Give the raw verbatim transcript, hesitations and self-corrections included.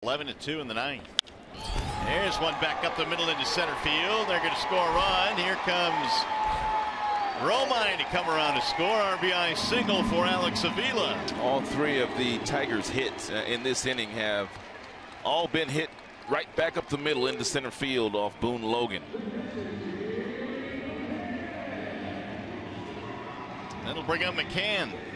eleven to two in the ninth. There's one back up the middle into center field. They're going to score a run. Here comes Romine to come around to score. R B I single for Alex Avila. All three of the Tigers' hits uh, in this inning have all been hit right back up the middle into center field off Boone Logan. That'll bring up McCann.